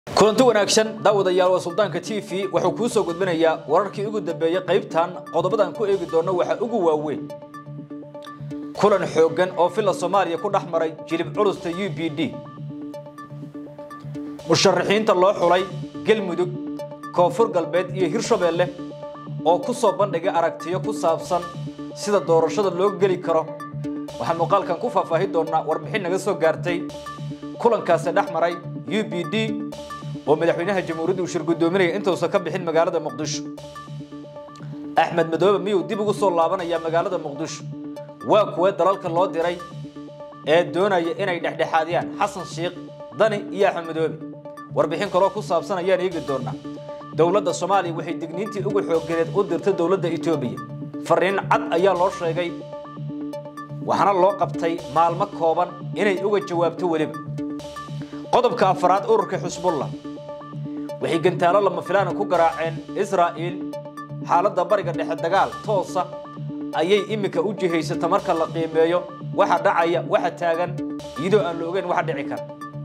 kulanti wanaagsan daawadayaal waa Sultaanka TV wuxuu ku soo gudbinayaa wararkii ugu dambeeyay qaybtan qodobadan ku eegi doono waxa ugu waaweyn kulan xoogan oo fila Soomaaliya ku dhaxmaray jilib culusta UPD musharaxiinta loo xulay Galmudug Koonfur Galbeed iyo Hirshabeelle oo ku soo bandhigay aragtiyo ku saabsan sida doorashada loo gali karo waxa muuqaalkan ku faahfaahin doona warbixin naga soo gaartay kulankaas dhaxmaray UPD oo madaxweynaha jamhuuriyadda uu shirgudoominaya inta uu ka bixin magaalada Muqdisho Axmed Madoobe miyuu dib ugu soo laabanaya magaalada Muqdisho waa kuwa dalalka loo diray ee doonaya inay dhexdhexaadiyaan Xasan Sheekh Dani iyo Axmed Madoobe warbixin kale oo ku saabsan ayaan eegi doonaa dawladda Soomaaliya waxay digniintii ugu xoogganeed u dirtay dawladda Itoobiya fariin cad ayaa loo sheegay waxana loo qabtay maalmo kooban inay uga jawaabto waliba qodobka afraad ururka Xisbullah waxay gantaalo lama filaan ku garaaceen Israa'iil xaaladda bariga dhexe dagaal toosa ayay imika u jihaysata marka la qiimeeyo waxa dhacaya waxa taagan iyadoo aan la ogeyn waxa dhici kara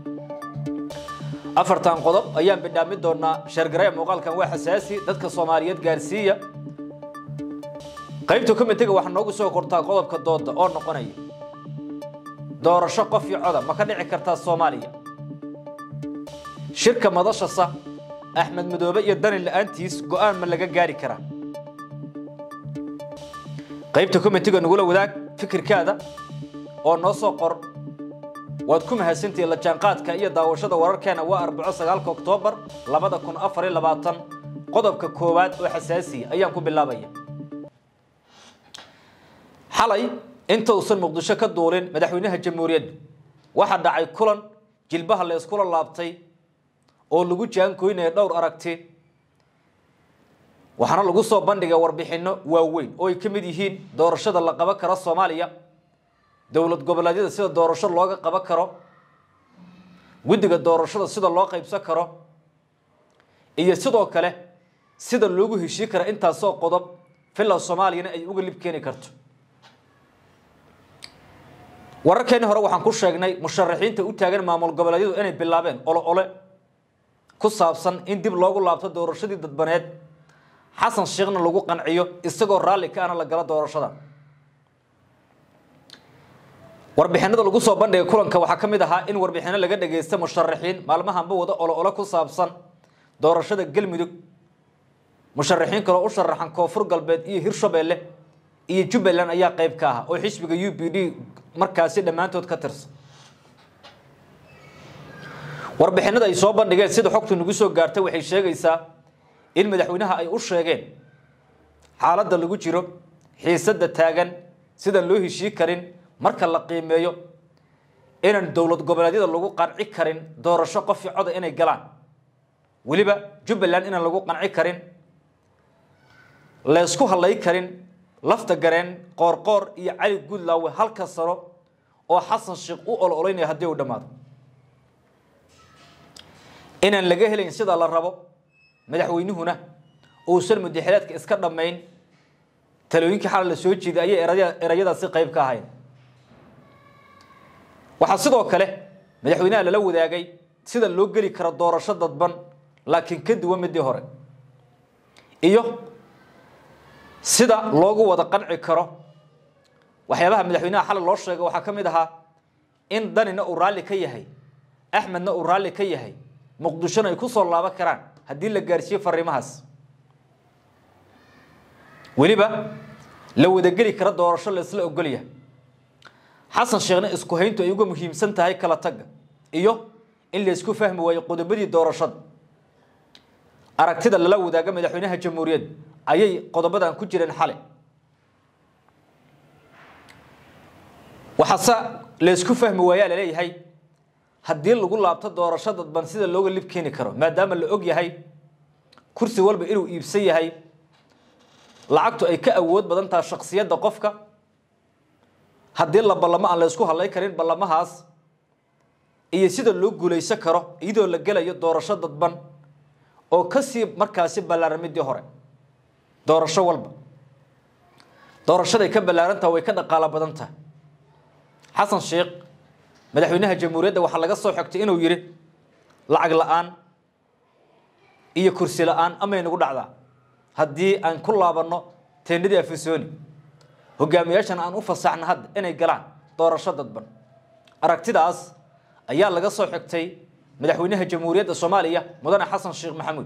afartan qodob ayaan bidhaami doonaa shargaray muuqaalkan waa xasaasi dadka Soomaaliyeed gaarsiiya qaybta komitiga waxa noogu soo kortaa qodobka dooda oo noqonaya doorasho qof iyo cod ma ka dhici kartaa Soomaaliya shirka madashasa Axmed Madoobe iyo Dani la'aantiis go'aan ma laga gaari karaa qaybta komitiga nagula wadaag fikirkaada oo noo soo qor waad ku mahadsantii la jaanqaadka iyo daawashada wararkeena waa 9 Oktoobar 2024 qodobka koowaad oo xasaasi ayaan ku bilaabaya xalay inta uu san Muqdisho ka duulin madaxweynaha jamhuuriyadda waxa dhacay kulan jilbaha la isku laabtay oo lagu jaankooynayo dhowr aragti waxana lagu soo bandhigay warbixino waaweyn oo ay kamid yihiin doorashada la qaban karo Soomaaliya dawlad goboleedyada sida doorasho looga qaban karo gudiga doorashada sida loo qaybsan karo iyo sidoo kale sida loogu heshii karo intaas oo qodob fila Soomaaliyana ay uga libkeeni karto wararkeena hore waxaan ku sheegnay musharaxiinta u taagan maamul goboleedyadu inay bilaabeen ole ku saabsan in dib loogu laabto doorashadii dadbaneed Xasan Sheekhna lagu qanciyo isagoo raali ka ah la gala doorashada warbixinada lagu soo bandhigay kulanka waxa kamid ahaa in warbixino laga dhageysto musharaxiin maalmahanba wada ole ku saabsan doorashada Galmudug musharaxiin kale u sharaxan Koonfur Galbeed iyo Hirshabeelle iyo Jubbaland ayaa qayb ka ah oo xisbiga UPD markaasi dhamaantood ka tirsan warbixinada ay soo bandhigeen sida xogtu nagu soo gaartay waxay sheegaysaa in madaxweynaha ay u sheegeen xaaladda lagu jiro xiisada taagan sida loo heshii karin marka la qiimeeyo inaan dawlad goboleedyada lagu qanci karin doorasho qof iyo cod inay galaan waliba Jubbaland inaan lagu qanci karin la isku halay karin lafta gareen qoorqoor iyo Cali Gudlaawe halka saro oo Xasan Sheekh u ololeynay hadii uu dhamaado inaan laga helin sida la rabo madaxweynuhuna oo sal madaxweynaadka iska dhameyn talooyinka xal la soo jeeday ayay erayadaasi qayb ka ahayn waxa sidoo kale madaxweynaha la wadaagay sida loo gali karo doorasho dadban laakiin ka duwan midii hore iyo sida loogu wada qanci karo waxyaabaha madaxweynaha xal loo sheegay waxa kamid ahaa in Danina uu raali ka yahay Axmedna uu raali ka yahay Muqdisho ay ku soo laaban karaan hadii la gaarsiyo fariimahaas waliba la wada gali karo doorasho la isla ogol yahay Xasan Sheekhna isku hayntu ay ugu muhiimsan tahay kala tag iyo in la isku fahmo way qodobadii doorashada aragtida la wadaaga madaxweynaha jamhuuriyadda ayay qodobadan ku jireen xalay waxa la isku fahmo way la leeyahay hadii lagu laabto doorashada dadban sida looga libkeeni karo maadaama la og yahay kursi walba inuu iibsan yahay lacagtu ay ka awood badan tahay shakhsiyadda qofka hadii la balamo aan la isku halay karin balamahaas iyo sida loo guuleysan karo iyadoo la galayo doorasho dadban oo ka sii markaasi balaaramidii hore doorasho walba doorashada ay ka balaarantaa way ka dhaqaala badan tahay Xasan Sheekh madaxweynaha jamhuuriyadda waxa laga soo xigtay inuu yiri lacag la'aan iyo kursi la'aan ama inagu dhacdaa haddii aan ku laabanno teendadii Afisoni hogaamiyaashan aan u fasaxna hadda inay galaan doorasho dadban aragtidaas ayaa laga soo xigtay madaxweynaha jamhuuriyadda Soomaaliya mudane Xasan Sheekh Maxamuud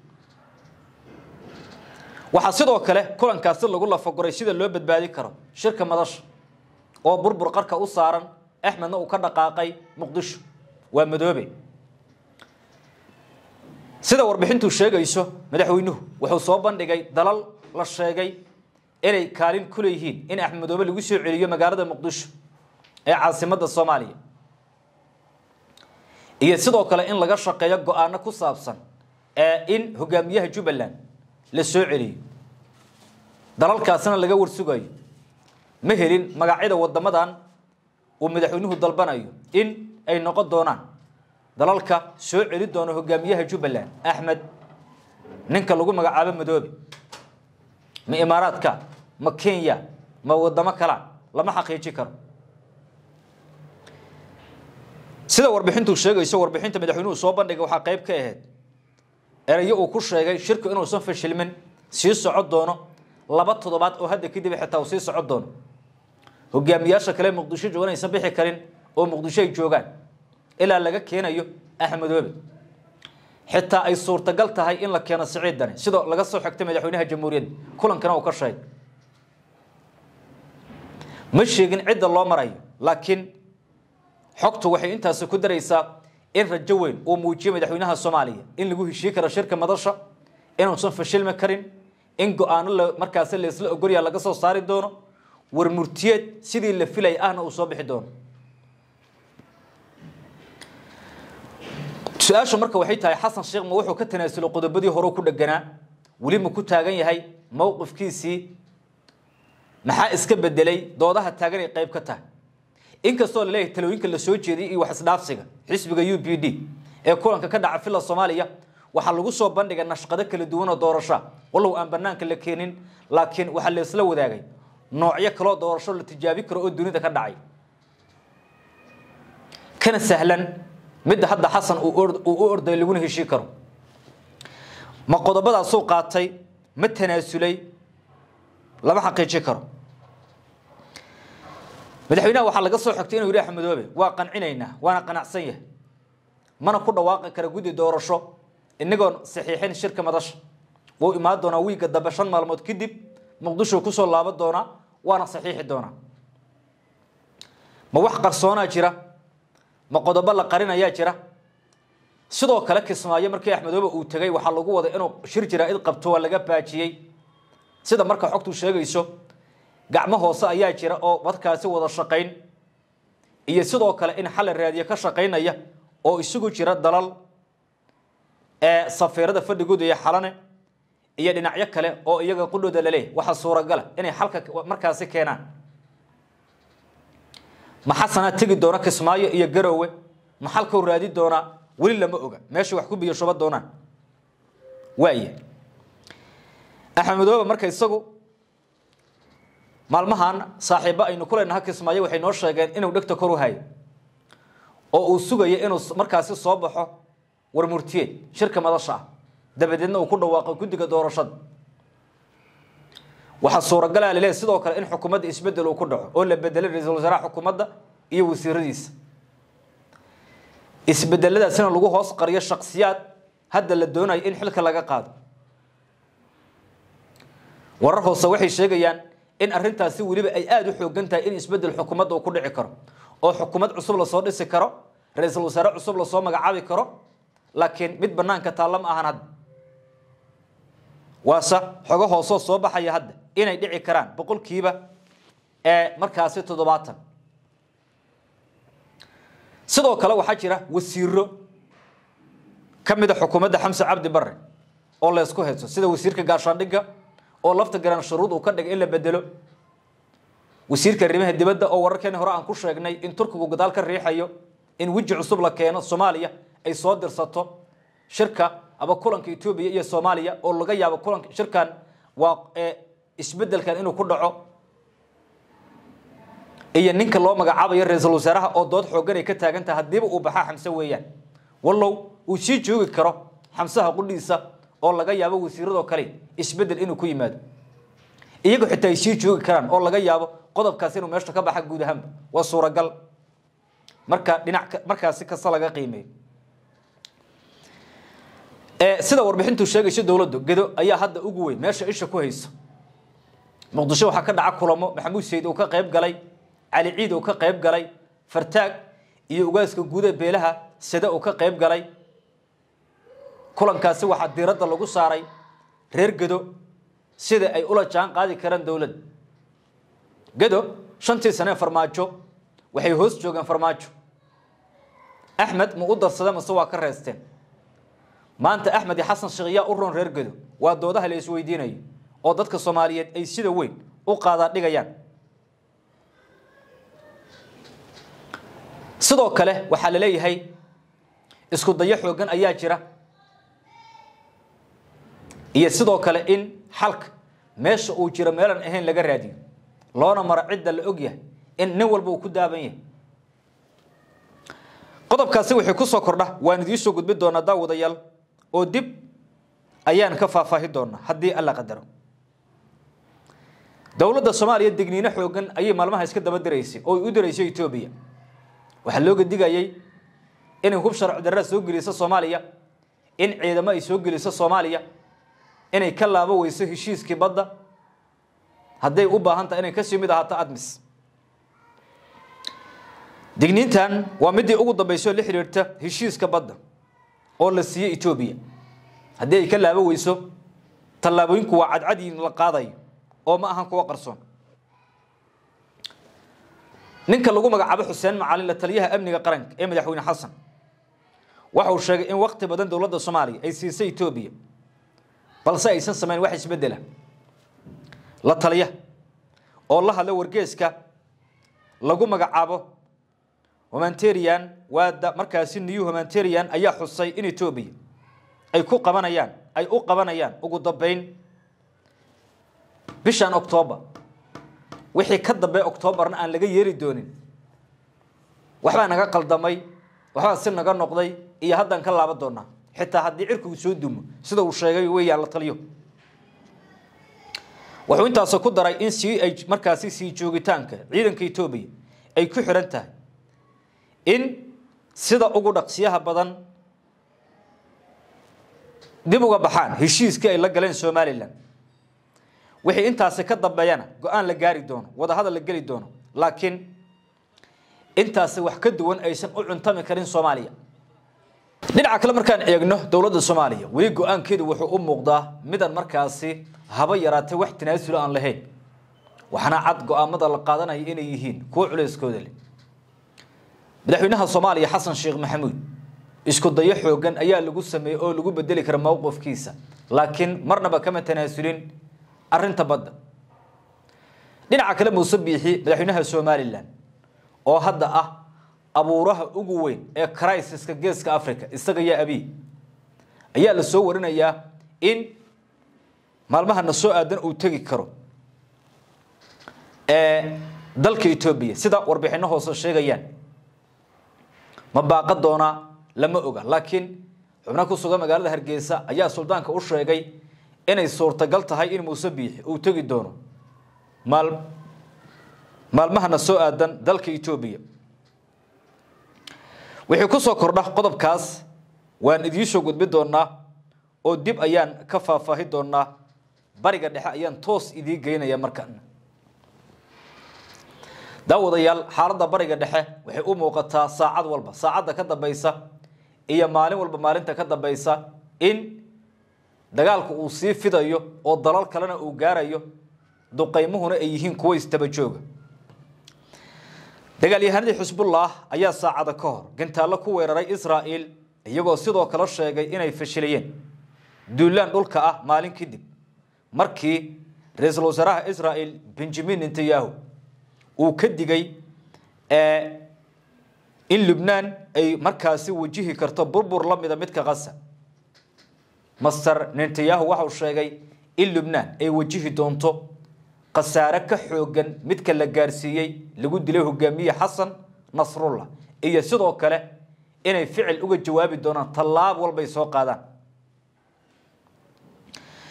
waxa sidoo kale kulankaasi lagu lafagoray sida loo badbaadi karo shirka madasha oo burbur qarka u saaran Axmedna uu ka dhaqaaqay Muqdisho waa madoobe sida warbixintu sheegayso madaxweynuhu wuxuu soo bandhigay dalal la sheegay inay kaalin ku leeyihiin in Axmed Madoobe lagu soo celiyo magaalada Muqdisho ee caasimadda Soomaaliya iyo sidoo kale in laga shaqeeyo go'aano ku saabsan in hogaamiyaha Jubbaland la soo celiyo dalalkaasna laga warsugayo ma helin magacyada wadamadan uu madaxweynuhu dalbanayo in ay noqon doonaan dalalka soo celi doono hogaamiyaha Jubbaland Axmed ninka lagu magacaabo Madoobe ma Imaaraadka ma Kenya ma wadamo kale lama xaqiijin karo sida warbixintu sheegayso warbixinta madaxweynuhu soo bandhigay waxa qayb ka ahayd erayo uu ku sheegay shirku inuu soo fashilmin sii socod doono 2 toddobaad oo hadda kadib xitaa sii socod doono hogaamiyaasha kale Muqdisho jooganaysan bixi karin oo Muqdisho ay joogaan ilaa laga keenayo Axmed Madoobe xitaa ay suurtagal tahay in la keeno Siciid Dane sidoo laga soo xigtay madaxweynaha jamhuuriyadda kulankana uu ka sheegay ma sheegin cid loo marayo laakiin xogtu waxay intaas ku daraysaa in rajo weyn oo muujiyay madaxweynaha Soomaaliya in lagu heshiin karo shirka madasha inuu soo fashilmi karin in go'aano markaas la isla ogolyahay laga soo saari doono war murtiyeed sidii la filay ahna uu soo bixi doono su'aashu marka waxay tahay Xasan Sheekh ma wuxuu ka tanaasulo qodobadii hore ku dhaganaa wali ma ku taagan yahay mowqifkiisii maxaa iska bedelay doodaha taagan ee qayb ka tahay inkastoo la leeyahay talooyinka la soo jeediyay iyo wax isdhaafsiga xisbiga UPD ee kulanka ka dhaca filla Soomaaliya waxa lagu soo bandhigay nashqado kala duwan oo doorasho wallow aan banaanka la keenin laakiin waxa la isla wadaagay noocyo kala doorasho la tijaabi karo oo dunida ka dhacay kana sahlan mid hadda Xasan uu orday lagu heshiin karo ma qodobadaas uu qaatay ma tanaasulay lama xaqiijin karo madaxweynaha waxa laga soo xigtay inuu yiraahdo Axmed Madoobe waa qancinaynaa waana qanacsan yahay mana ku dhawaaqi kara gudi doorasho inagoo saxiixin shirka madasha oo imaad doona wiiga daba 5 maalmood kadib Muqdisho ku soo laaban doona waana saxiixi doona ma wax qarsoona jira ma qodobo la qarinaya jira sidoo kale Kismaayo markii Axmed Madoobe uu tagay waxa lagu waday inuu shir jira id qabto waa laga baajiyay sida marka xogtu sheegayso gacmo hoose ayaa jira oo markaasi wada shaqayn iyo sidoo kale in xal raadiyo ka shaqaynaya oo isugu jira dalal safiirada fadhigooda iyo xalane iyo dhinacyo kale oo iyaga qudooda la leeyahay waxa suuragal inay xalka markaasi keenaan ma Xasana tagi doona Kismaayo iyo Garowe ma xalka u raadi doona wali lama oga meesha wax ku biyo shuba doonaan waaye Axmed Madoobe marka isagu maalmahan saaxiibo aynu ku leenahay Kismaayo waxay noo sheegeen inuu dhigta kor u hayo oo uu sugayo inuu markaasi soo baxo war murtiyeed shirka madasha dabadeedna uu ku dhawaaqo guddiga doorashada waxa suuragal ah leeyahay sidoo kale in xukuumadda isbedel uu ku dhaco oo la bedelay ra'iisul wasaaraha xukuumadda iyo wasiiradiisa isbedeladaasina lagu hoos qariyo shakhsiyaad hadda la doonayo in xilka laga qaado warar hoose waxay sheegayaan in arintaasi waliba ay aad u xoogan tahay in isbedel xukuumadda uu ku dhici karo oo xukuumad cusub la soo dhisi karo ra'iisul wasaare cusub la soo magacaabi karo laakiin mid banaanka taalam ahaan hadda waasa xogo hoose soo baxaya hadda inay dhici karaan boqolkiiba markaasi 70 sidoo kale waxa jira wasiiro kamid ah xukuumadda Xamse Cabdi Barre oo la isku haysto sida wasiirka gaashaandhigga oo lafta garan shuruud uu ka dhigay in la bedelo wasiirka arrimaha dibadda oo wararkeen hore aan ku sheegnay in Turkigu gadaal ka riixayo in wajhi cusub la keeno Soomaaliya ay soo dirsato shirka aba kulanka Itoobiya iyo Soomaaliya oo laga yaabo kulanka shirkan waa isbedelkan inuu ku dhaco iyo ninka loo magacaabayo ra'iisul wasaaraha oo dood xoogan ay ka taagan tahay hadii uu baxa Xamse weeyaan wallow uu sii joogi karo xamsaha qudhiisa oo laga yaabo wasiirado kale isbedel inuu ku yimaado iyagu xitaa ay joogi karaan oo laga yaabo qodobkaas inuu meesha ka baxa guud ahaan waa suuragal markaasi kasta laga qiimeeyo sida warbixintu sheegayso dawladdu gedo ayaa hadda ugu weyn meesha isha ku hayso muqdisho waxa ka dhaca kulamo maxamuud sayid oo ka qayb galay cali ciid oo ka qayb galay fartaag iyo ugaaska guud ee beelaha sida oo ka qayb galay kulankaasi waxa diiradda lagu saaray reer gedo sida ay ula jaan qaadi karaan dawladda gedo 5 sano farmaajo waxay hoos joogan farmaajo axmed ma u darsada ma soo ka reesteen maanta axmed iyo xasan shiiqiya u roon reer gedo waa doodaha la isweydiinayo oo dadka Soomaaliyeed ay sida weyn u qaada dhigayaan sidoo kale waxa la leeyahay isku dayo xoogan ayaa jira iyo sidoo kale in xalka meesha uu jiro meelan ahayn laga raadiyo loona mara cidda la og yahay in nin walba uu ku daaban yahay qodobkaasi wixii ku soo kordha waan idin soo gudbin doonaa daawadayaal oo dib ayaan ka faahfaahin doonaa haddii alla qadaro dawladda Soomaaliya digniino xoogan ayay maalmaha iska daba diraysay oo u diraysay Itoobiya waxa looga digayay in hub sharci darro soo geliso Soomaaliya in ciidamo ay soo geliso Soomaaliya inay ka laabo weyso heshiiskii badda hadday u baahan tahay inay ka sii mid ahaato admis digniintan waa midii ugu dambeysay la xiriirta heshiiska badda oo la siiyay Itoobiya haddii ay ka laabo weyso tallaabooyinku waa cadcadiin la qaadayo oo ma ahan kuwa qarsoon ninka lagu magacaabo Xuseen Macalin la taliyaha amniga qaranka ee madaxweyne Xasan waxa uu sheegay in waqti badan dawladda Soomaaliya ay siisay Itoobiya balse aysan sameyn wax isbedela la taliya oo la hadla wargeeska lagu magacaabo humanitarian waada markaasi new humanitarian ayaa xusay in Itoobiya ay u qabanayaan ugu dambeyn bishan October wixii ka dambeeyay October aan laga yeeri doonin waxba naga qaldamay waxba si naga noqday iyo hadan ka laaba doona xitaa haddii cirku soo dumo sida uu sheegay weeyaan la taliyo wuxuu intaas ku daray in ay markaasi sii joogitaanka ciidanka Itoobiya ay ku xiran tahay in sida ugu dhaqsiyaha badan dib uga baxaan heshiiska ay la galeen Soomaaliland wixii intaas ka dambeeyana go'aan la gaari doono wada hadal la gali doono laakiin intaas wax ka duwan aysan u cuntami karin Soomaaliya dhinaca kale markaan eegno dawladda Soomaaliya weli go'aankeedu wuxuu u muuqdaa midan markaasi haba yaraatay wax tanaasul aan lahayn waxana cad go'aamada la qaadanayo inay yihiin kuwa culeyskooda leh madaxweynaha Soomaaliya Xasan Sheekh Maxamuud isku dayo xoogan ayaa lagu sameeyay oo lagu bedeli kara mowqifkiisa laakiin marnaba kama tanaasulin arinta badda dhinaca kale Muuse Biixi madaxweynaha Soomaaliland oo hadda ah abuuraha ugu weyn ee crisis-ka geeska Afrika isaga iyo Abiy ayaa la soo warinayaa in maalmaha soo aadan uu tagi karo dalka Itoobiya sida warbixino hoose sheegayaan ma baaqa doona lama oga laakiin xubnaha ku sugan magaalada Hargeysa ayaa suldaanka u sheegay inay suurtagal tahay in Muuse Biixi uu tagi doono maalmaha soo aadan dalka Itoobiya wixii ku soo kordha qodobkaas waan idin soo gudbin doonaa oo dib ayaan ka faahfaahin doonaa bariga dhexe ayaan toos idin geynaya markaan daawadayaal xaaladda bariga dhexe waxay u muuqataa saacad walba saacada ka dambaysa iyo maalin walba maalinta ka dambaysa in dagaalku uu sii fidayo oo dalal kalena uu gaarayo duqeymuhuna ay yihiin kuwa istaba jooga dagaalyahanada Xisbullah ayaa saacada ka hor gantaalo ku weeraray Israa'iil iyagoo sidoo kale sheegay inay fashiliyeen duulaan dhulka ah maalin kadib markii ra'iisul wasaaraha Israa'iil Benjamin Netanyahu uu ka digay in Lebanon ay markaasi wajihi karto burbur la mid ah midka Gaza Master Netanyahu waxa uu sheegay in Lebanon ay wajihi doonto qasaare ka xoogan midka la gaarsiiyay lagu dilay hogaamiye Xasan Nasrullah iyo sidoo kale inay ficil uga jawaabi doonaan talaab walba ay soo qaadaan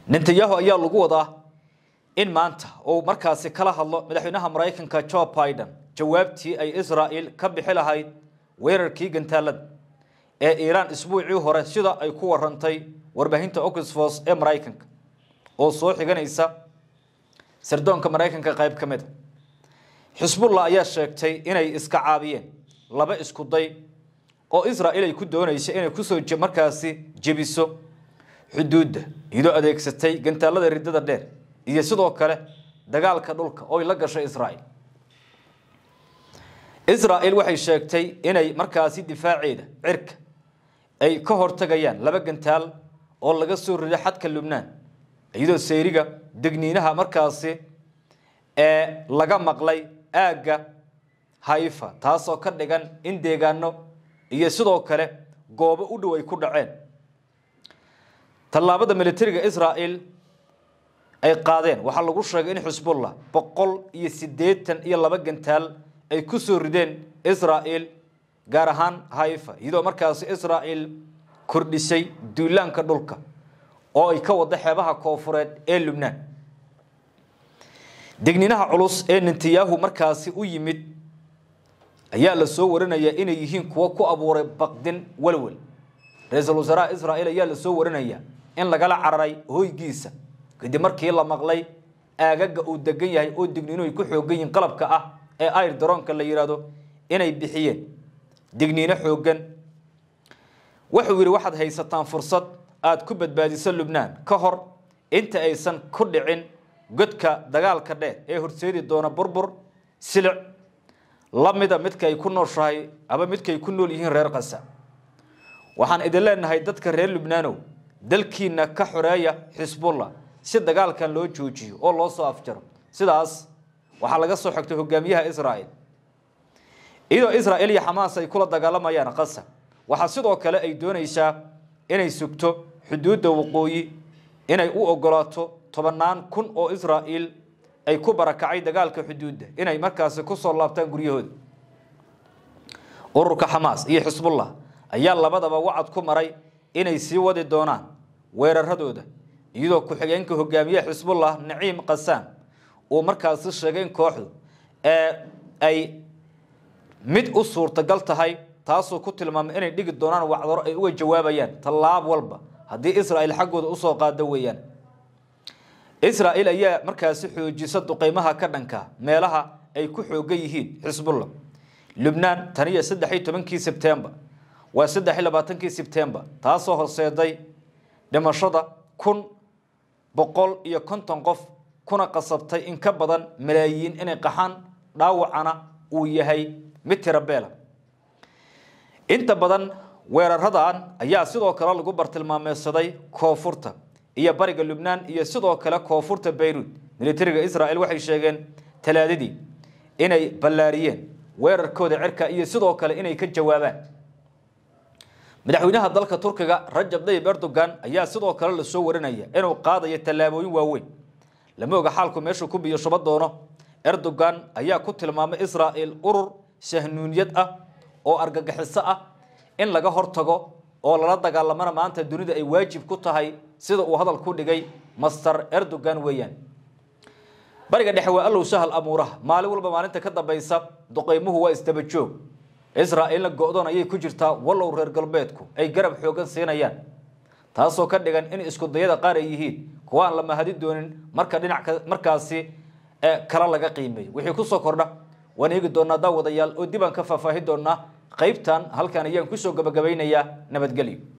Netanyahu ayaa lagu wadaa in maanta oo markaasi kala hadlo madaxweynaha Mareykanka Joe Biden jawaabtii ay Israel ka bixi lahayd weerarkii gantaalada ee Iran isbuucii hore sida ay ku warantay warbaahinta Oxford ee Mareykanka oo soo xiganaysa sirdoonka Mareykanka qayb kamid ah. Hezbollah ayaa sheegtay inay iska caabiyeen laba isku day oo Israel ay ku doonayso inay ku soo markaasi jebiso xuduudda iyadoo adeegsatay gantaalada ridada dheer iyo sidoo kale dagaalka dhulka oo la gashay Israel. Israel waxay sheegtay inay markaasi difaaceeda cirka ay ka hortagayaan laba gantaal oo laga soo riday xadka Lubnaan iyadoo seeriga degniinaha markaasi laga maqlay aaga Haifa taasoo ka dhigan in deegaano iyo sidoo kale goobo u dhow ay ku dhaceen. tallaabada militariga Israel ay qaadeen waxa lagu sheegay in Hezbollah 182 gantaal ay ku soo rideen Israel gaar ahaan Haifa iyadoo markaasi Israel kordhisay duulaanka dhulka oo ay ka wada xeebaha koonfureed ee Lubnaan. Degniinaha culus ee Netanyahu markaasi u yimid ayaa la soo warinaya inay yihiin kuwa ku abuuray baqdin walwal. Ra'iisul Wasaaraha Israel ayaa la soo warinaya in lagala cararay hoygiisa kadib markii la maqlay aagaga uu degan yahay oo degniino ay ku xoogan yihiin qalabka ah ee air drone-ka la yiraahdo inay bixiyeen degniino xoogan. wuxuu yiri waxaad haysataan fursad aad ku badbaadiso Lubnaan ka hor inta aysan ku dhicin godka dagaalka dheer ee horseedi doona burbur silic lamida midka ay ku nooshahay aba midka ay ku nool yihiin reer Gaza. waxaan idin leenahay dadka reer Lubnaanow dalkiina ka xoreeya Hezbollah si dagaalkan loo joojiyo oo loo soo afjaro. sidaas waxa laga soo xigtay hogaamiyaha Israel. iyadoo Israel iyo Hamas ay kula dagaalamayaan Gaza waxa sidoo kale ay doonaysaa inay sugto xuduudda waqooyi inay u ogolaato 10,000 oo Israel ay ku barakacay dagaalka xuduudda inay markaas ku soo laabtaan guryahooda. ururka Hamas iyo Hezbollah ayaa labadaba wacad ku maray inay sii wadi doonaan weeraradooda iyadoo ku xigeenka hogaamiyaha Hezbollah Naim Qassam oo markaas sheegay in kooxdu ay mid u suurtagal tahay taasoo ku tilmaamay inay dhigi doonaan wacdaro ay uga jawaabayaan tallaab walba haddii Israel xaggooda u soo qaado weeyaan. Israel ayaa markaas xoojisay duqeymaha ka dhanka meelaha ay ku xoogan yihiin Hezbollah. Lubnaan taniya 13 September waa 23 September taasoo horseeday dhimashada 150 qof kuna qasabtay in ka badan malaayiin inay qaxaan dhaawacana uu yahay mid tirabeela. inta badan weeraradan ayaa sidoo kale lagu bartilmaameedsaday koonfurta iyo bariga Lubnaan iyo sidoo kale koonfurta Beirut. militariga Israel waxay sheegeen talaadadii inay ballaariyeen weerarkooda cirka iyo sidoo kale inay ka jawaabaan. madaxweynaha dalka Turkiga Recep Tayyip Erdogan ayaa sidoo kale la soo warinaya inuu qaadayo tallaabooyin waaweyn. lama oga xaalku meesha ku biyo shubad doono. Erdogan ayaa ku tilmaamay Israel urur sahnuuniyad ah oo argagixiso ah in laga hortago oo lala dagaalamana maanta dunida ay waajib ku tahay sida uu hadal ku dhigay Master Erdogan weeyaan. bariga dhexe waa allow sahal amuuraha maalin walba maalinta ka dambaysa duqeymuhu waa isdaba joog. Israel go'doon ayay ku jirtaa wallow reer galbeedku ay garab xoogan siinayaan taasoo ka dhigan in isku dayada qaar ay yihiin kuwa aan la mahadi doonin marka dhinac markaasi kala laga qiimeeyo. wixii ku soo kordha waan eegi doonaa daawadayaal oo dib aan ka faahfaahin doonaa qaybtan halkan ayaan ku soo gabagabaynayaa nabadgelyo.